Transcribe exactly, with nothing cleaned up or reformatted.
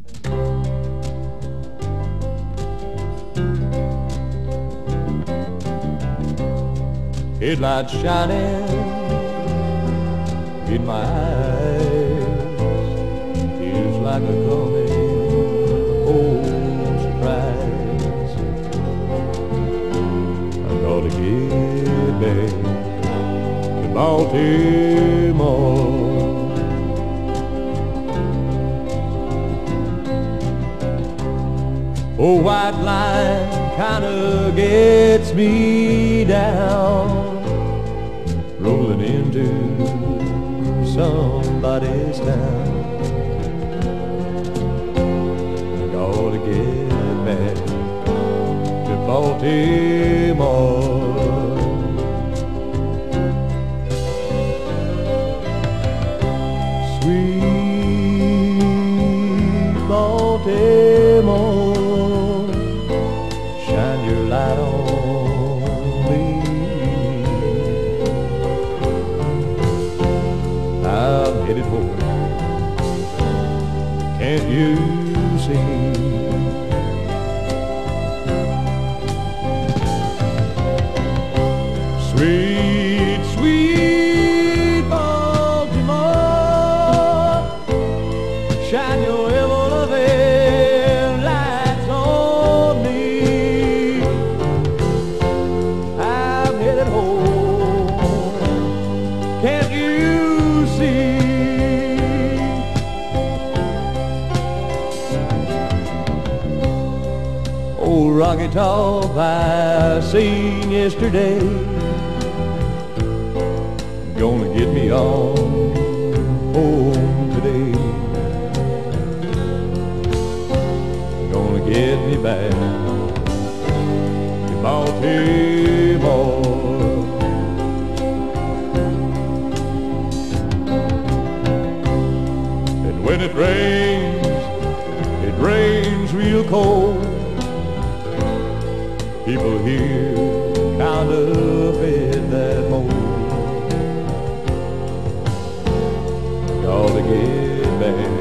Headlights shining in my eyes, feels like a coming home surprise. I gotta get back to Baltimore. Oh, white line kinda gets me down, rolling into somebody's town. I gotta get back to Baltimore. Sweet Baltimore, shine your light on me. I'm headed home, can't you see? Sweet, sweet Baltimore, shine your ever-loving lights on me. I'm headed home, can't you see? Old Rocky Top I seen yesterday, gonna get me on home today, gonna get me back to Baltimore. And when it rains, it rains real cold. People here kind of fed that mold. Gotta get back